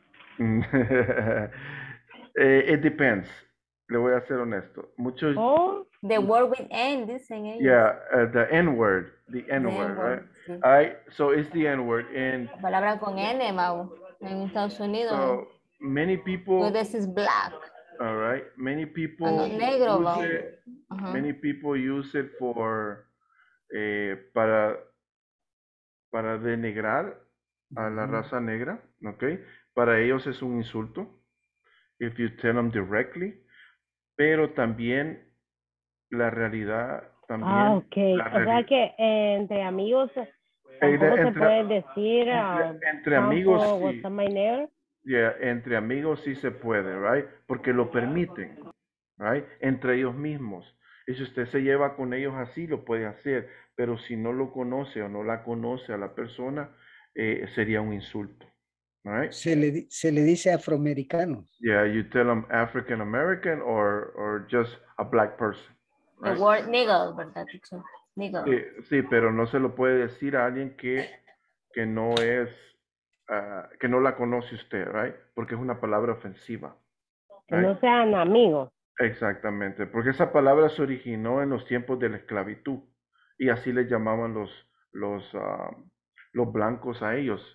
eh, it depends. Le voy a ser honesto. Muchos. Oh, the word with N, dicen ellos. Yeah, uh, the N word. The N The word, N-word, right? sí. All right. So it's the N word. And La palabra con N, Mau, en Estados Unidos. so many people. This is black. All right. Many people Ah, no, negro, use Mau. it. Ajá. Many people use it for eh, para para denigrar a la raza negra, ¿ok? Para ellos es un insulto. If you tell them directly. Pero también la realidad también. Ah, ok. la O sea reali- que eh, entre amigos Eh, tampoco de- se entre- puede decir ah, entre, entre amigos Campo, sí. what's up, my neighbor? Yeah, entre amigos sí se puede, right? Porque lo permiten, right? Entre ellos mismos. Y si usted se lleva con ellos así, lo puede hacer. Pero si no lo conoce o no la conoce a la persona, eh, sería un insulto, right? Se le, di- se le dice afroamericano. Yeah, you tell them African American or, or just a black person. The right? word nigga, ¿verdad, teacher? Nigga. Sí, sí, pero no se lo puede decir a alguien que, que no es, ah, que no la conoce usted, right? Porque es una palabra ofensiva. Que right? no sean amigos. Exactamente, porque esa palabra se originó en los tiempos de la esclavitud y así le llamaban los, los, ah, los blancos a ellos.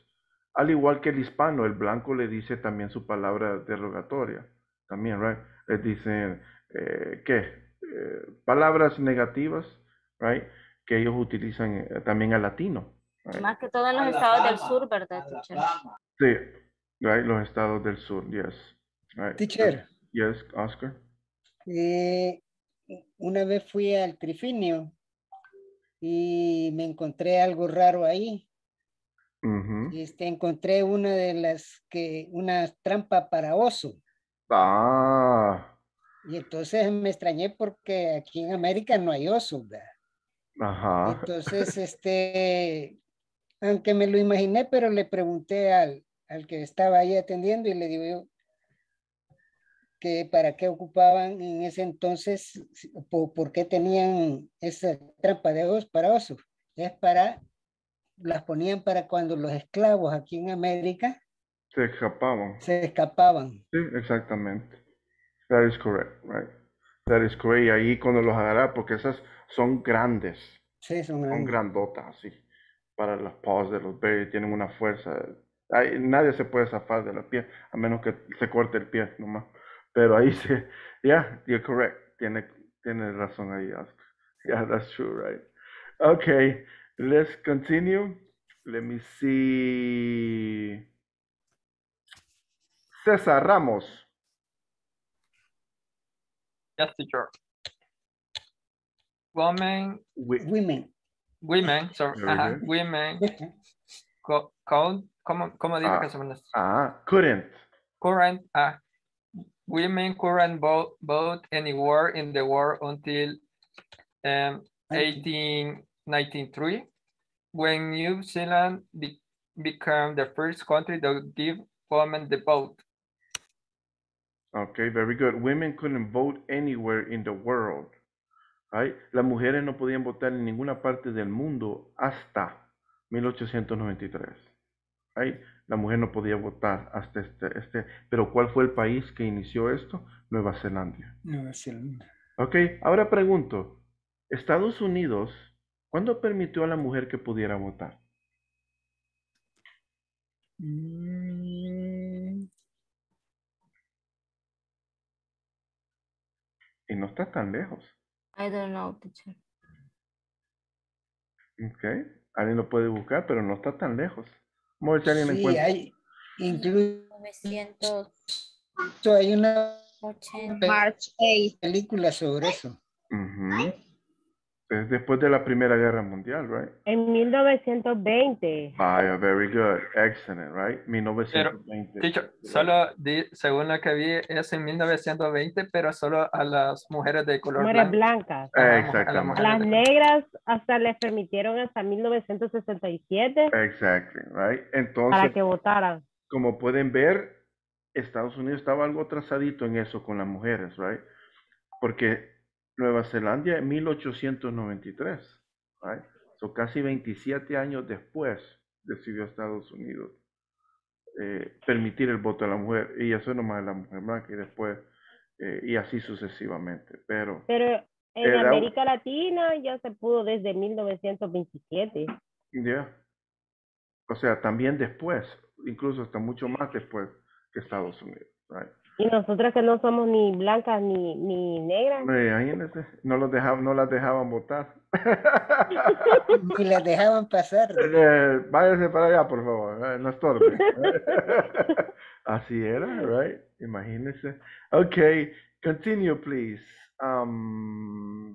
Al igual que el hispano, el blanco le dice también su palabra derogatoria. También, right? Les dicen, eh, ¿qué? Eh, palabras negativas, right? Que ellos utilizan eh, también al latino. Right? Más que todo en los estados del sur, ¿verdad, teacher? Sí, right? Los estados del sur, yes. Right. Teacher. Yes, Oscar. Eh, una vez fui al Trifinio y me encontré algo raro ahí. Ujú. Este, encontré una de las que, una trampa para oso. Ah, Y entonces me extrañé porque aquí en América no hay osos, ¿verdad? ajá. Entonces, este, aunque me lo imaginé, pero le pregunté al, al que estaba ahí atendiendo y le digo yo que para qué ocupaban en ese entonces, por, por qué tenían esa trampa de osos para osos. Es para, las ponían para cuando los esclavos aquí en América Se escapaban. se escapaban. Sí, exactamente. That is correct, right? That is correct. Y ahí cuando los agarra, porque esas son grandes. Sí, son Son grandes. grandotas, así. Para las paws de los bebés, tienen una fuerza. Ay, nadie se puede zafar de la pie, a menos que se corte el pie nomás. Pero ahí se, yeah, you're correct. Tiene, tiene razón ahí, Oscar. Yeah, that's true, right? Okay, let's continue. Let me see. César Ramos. Yes, teacher. Women, Women. women, sorry, Very ajá, good. women, co count, ¿cómo, cómo dijo Ah, que se llama? ah, couldn't. Current, ah, women couldn't vote, vote anywhere in the world until um, eighteen ninety-three, when New Zealand be became the first country to give women the vote. Okay, very good. Women couldn't vote anywhere in the world. Right? Las mujeres no podían votar en ninguna parte del mundo hasta mil ochocientos noventa y tres. Right? La mujer no podía votar hasta este, este. Pero ¿cuál fue el país que inició esto? Nueva Zelanda. Nueva Zelanda. Ok, ahora pregunto, Estados Unidos, ¿cuándo permitió a la mujer que pudiera votar? Mm, Y no está tan lejos. I don't know, teacher. Ok, alguien lo puede buscar, pero no está tan lejos. Vamos a ver si alguien lo sí, encuentra. hay, incluso novecientos hay una ochenta. March eighth. película sobre eso. Ujú. Es después de la Primera Guerra Mundial, right? En mil novecientos veinte. Vaya, very good. Excellent, right? Pero, mil novecientos veinte. teacher, solo di, según lo que vi es en mil novecientos veinte, pero solo a las mujeres de color Mujeres blanco. blancas. Ajá, mu- a las Exactamente. mujeres Las de- negras hasta les permitieron hasta mil novecientos sesenta y siete Exactly, right? para Entonces, que votaran. como pueden ver, Estados Unidos estaba algo atrasadito en eso con las mujeres, right? Porque Nueva Zelanda en mil ochocientos noventa y tres, right? So casi veintisiete años después decidió Estados Unidos eh, permitir el voto a la mujer, y eso nomás de la mujer blanca, y después, eh, y así sucesivamente. Pero, Pero en era- América Latina ya se pudo desde mil novecientos veintisiete. yeah. O sea, también después, incluso hasta mucho más después que Estados Unidos, right? Y nosotras que no somos ni blancas ni, ni negras. Eh, imagínense, no, los dejaban, no las dejaban votar. Ni las dejaban pasar. Eh, váyase para allá, por favor, eh, no estorbe. Así era, right? Imagínense. Okay, continue, please. Um,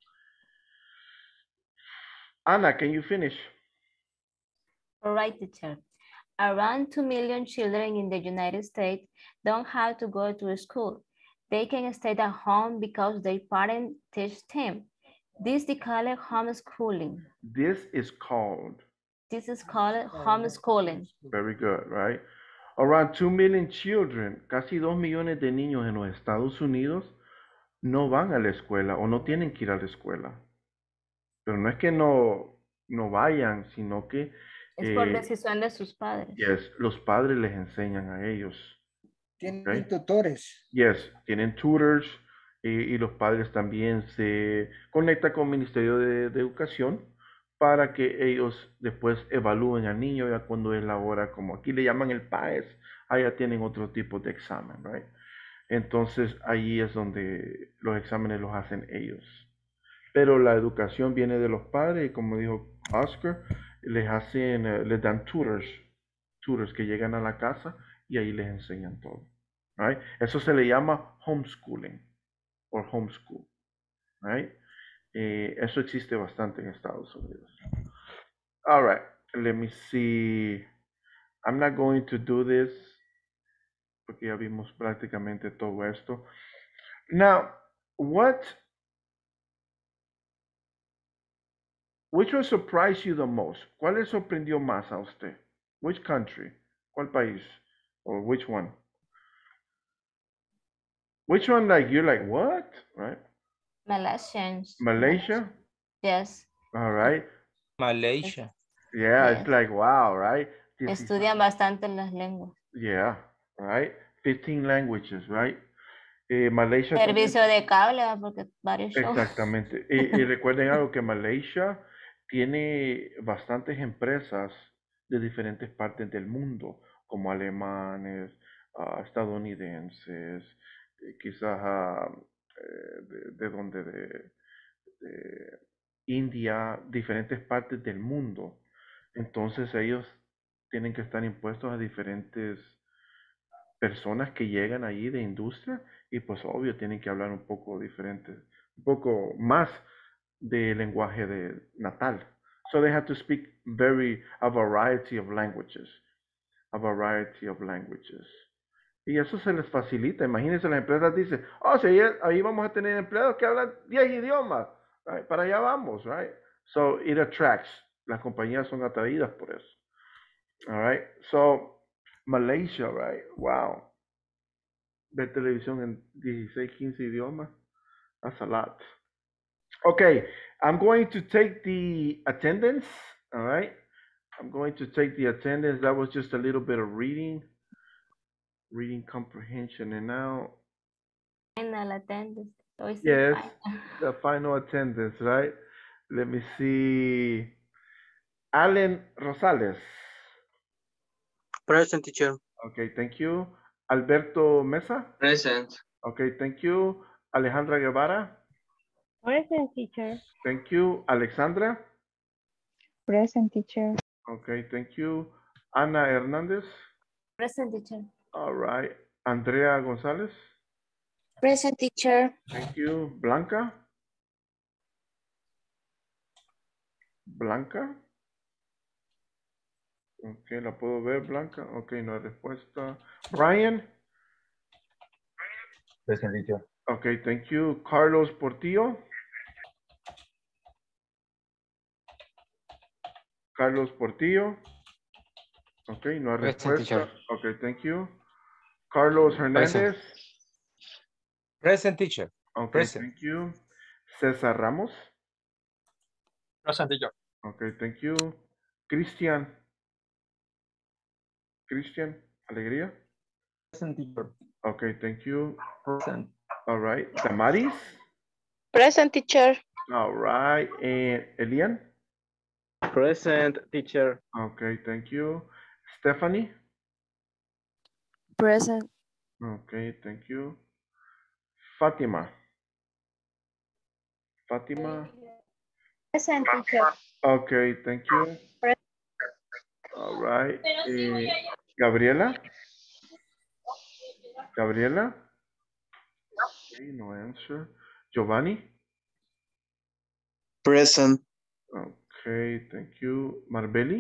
Anna, can you finish? All right, teacher. Around two million children in the United States don't have to go to school. They can stay at home because their parents teach them. This is called homeschooling. This is called, This is called homeschooling. very good, right? Around two million children, casi dos millones de niños en los Estados Unidos no van a la escuela o no tienen que ir a la escuela. Pero no es que no, no vayan, sino que Es por eh, decisión de sus padres. yes, los padres les enseñan a ellos. Tienen Okay. tutores. Yes, tienen tutors y, y los padres también se conectan con el Ministerio de, de Educación para que ellos después evalúen al niño ya cuando es la hora, como aquí le llaman el PAES, allá tienen otro tipo de examen, right? Entonces ahí es donde los exámenes los hacen ellos. Pero la educación viene de los padres y como dijo Oscar, les hacen, eh, les dan tutors, tutors que llegan a la casa y ahí les enseñan todo, right? Eso se le llama homeschooling o homeschool, right? Eh, eso existe bastante en Estados Unidos. All right, let me see. I'm not going to do this porque ya vimos prácticamente todo esto. Now, what, which one surprised you the most? ¿Cuál le sorprendió más a usted? Which country? ¿Cuál país? Or which one? Which one, like, you're like, what? Right? Malaysians. Malaysia? Yes. All right. Malaysia. Yeah, Yes. it's like, wow, right? This is- Estudian bastante las lenguas. yeah, right? fifteen languages, right? Eh, Malaysia también- Servicio de cable, ¿va? Porque varios shows. Exactamente. Y, y recuerden algo, que Malaysia tiene bastantes empresas de diferentes partes del mundo, como alemanes, ah, estadounidenses, eh, quizás ah, eh, de, de donde, de, de India, diferentes partes del mundo. Entonces ellos tienen que estar impuestos a diferentes personas que llegan allí de industria y pues obvio tienen que hablar un poco diferente, un poco más de lenguaje de natal. So they have to speak very, a variety of languages, a variety of languages. Y eso se les facilita. Imagínense, las empresas dicen, oh, si ahí, ahí vamos a tener empleados que hablan diez idiomas, right? Para allá vamos, right? So it attracts. Las compañías son atraídas por eso. All right. So Malaysia, right? Wow. Ver televisión en dieciséis, quince idiomas. That's a lot. Okay, I'm going to take the attendance. All right. I'm going to take the attendance. That was just a little bit of reading, reading comprehension. And now, Final attendance. Hoy sí, yes, final. the final attendance, right? Let me see. Allen Rosales. Present, teacher. Okay, thank you. Alberto Mesa. Present. Okay, thank you. Alejandra Guevara. Present, teacher. Thank you. Alexandra. Present, teacher. Okay, thank you. Ana Hernandez. Present, teacher. All right. Andrea González. Present, teacher. Thank you. Blanca. Blanca. Ok, la puedo ver, Blanca. Ok, no hay respuesta. Brian. Present, teacher. Ok, thank you. Carlos Portillo. Carlos Portillo. Ok, no hay Present, respuesta. teacher. Ok, thank you. Carlos Hernández. Present, teacher. Ok, Present. thank you. César Ramos. Present, teacher. Ok, thank you. Cristian. Cristian, Alegría. Present, teacher. Ok, thank you. Present. All right. Damaris. Present, teacher. All right. And Elian. Present, teacher. Okay, thank you. Stephanie. Present. Okay, thank you. Fatima. Fatima. Present, teacher. Okay, thank you. All right. Eh, Gabriela. Gabriela. Okay, no answer. Giovanni. Present. Okay, thank you. Marbeli.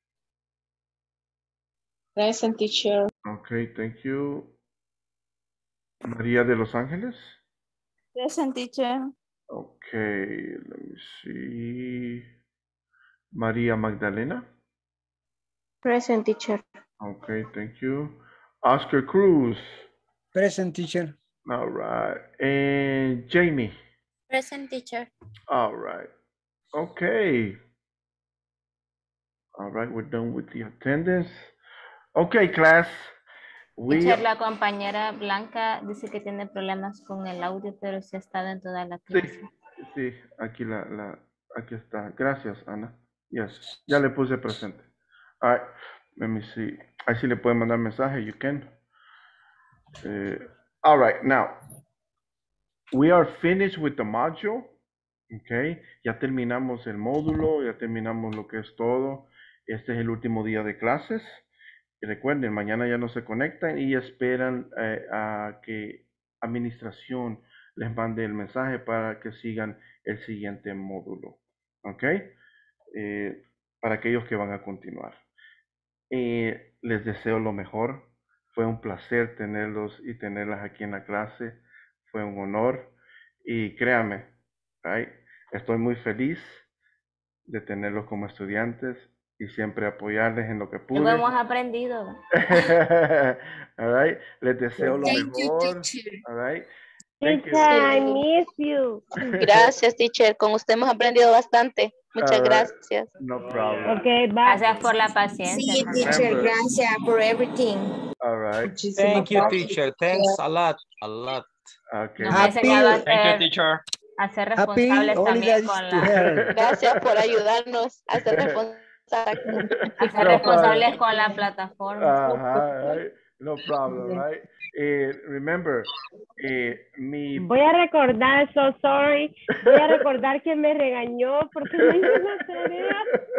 Present, teacher. Okay, thank you. María de Los Ángeles. Present, teacher. Okay, let me see. María Magdalena. Present, teacher. Okay, thank you. Oscar Cruz. Present, teacher. All right. And Jamie. Present, teacher. All right. Okay. All right, we're done with the attendance. Okay, class. We Teacher, la compañera Blanca dice que tiene problemas con el audio, pero sí ha estado en toda la sí, clase. sí, aquí la, la aquí está. Gracias, Ana. Yes, ya le puse presente. All right, let me see. Ahí sí le pueden mandar mensaje, you can. Uh, all right, now, we are finished with the module. Okay, ya terminamos el módulo, ya terminamos lo que es todo. Este es el último día de clases. Y recuerden, mañana ya no se conectan y esperan eh, a que administración les mande el mensaje para que sigan el siguiente módulo. Ok, eh, para aquellos que van a continuar. Eh, les deseo lo mejor. Fue un placer tenerlos y tenerlas aquí en la clase. Fue un honor. Y créanme, right, estoy muy feliz de tenerlos como estudiantes y siempre apoyarles en lo que pude. Lo hemos aprendido. All right. Les deseo lo Thank you, mejor. teacher. All right. Thank you. Teacher, I miss you. Gracias, teacher. Con usted hemos aprendido bastante. Muchas All right. gracias. No problem. Okay, bye. Gracias por la paciencia. Sí, teacher, Remember. gracias por everything. All right. Thank you, teacher. Thanks a lot, a lot. Okay. Nos ha enseñado a Thank you, ser, teacher. a ser Happy responsables también holidays con to la, her. Gracias por ayudarnos a ser responsables. a ser responsables con la plataforma. Ajá, right. No problem, right? Eh, remember, eh, mi... Voy a recordar, so sorry. Voy a recordar que me regañó porque no hice la tarea.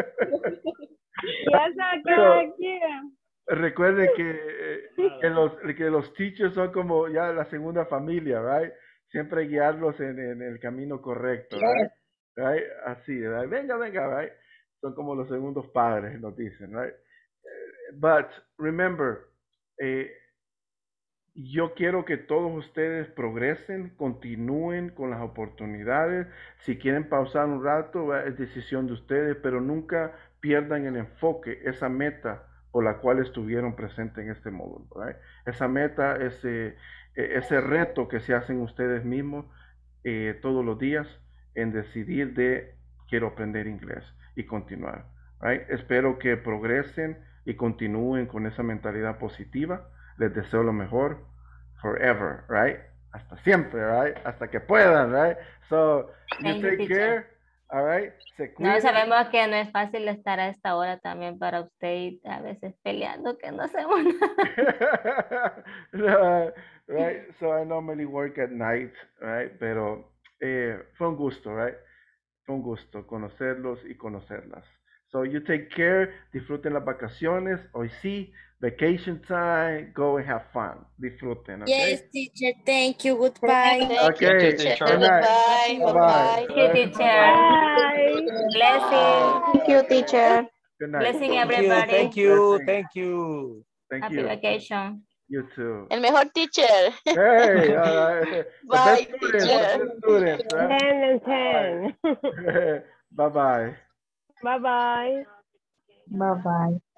Ya sacaba aquí. Recuerde que, eh, que, los, que los teachers son como ya la segunda familia, right? Siempre guiarlos en, en el camino correcto, right? Right? Así, right? Venga, venga, right? Son como los segundos padres, nos dicen, right? But remember, eh, yo quiero que todos ustedes progresen, continúen con las oportunidades. Si quieren pausar un rato, es decisión de ustedes, pero nunca pierdan el enfoque, esa meta por la cual estuvieron presentes en este módulo, right? Esa meta, ese, ese reto que se hacen ustedes mismos eh, todos los días en decidir de quiero aprender inglés y continuar, right? Espero que progresen y continúen con esa mentalidad positiva. Les deseo lo mejor forever, right? Hasta siempre, right? Hasta que puedan, right? So, you Thank you, take teacher. care, all right? Se No, cuidan. sabemos que no es fácil estar a esta hora también para usted y a veces peleando que no hacemos nada. No, right? So I normally work at night, right? Pero eh, fue un gusto, right? Fue un gusto conocerlos y conocerlas. So you take care, disfruten las vacaciones. Hoy sí, vacation time, go and have fun. Disfruten, okay? Yes, teacher. Thank you. Goodbye. Thank you, Okay, teacher. good night. Bye. Bye-bye. Bye. Thank you, teacher. Bye. Blessing. Thank you, teacher. Good night. Blessing Thank you, everybody. thank you, Blessing. thank you. Thank Happy you. vacation. You too. El mejor teacher. Hey, all right. The Bye, best students, the teacher. best students, right? ten and ten. Bye-bye. Bye bye. Bye bye.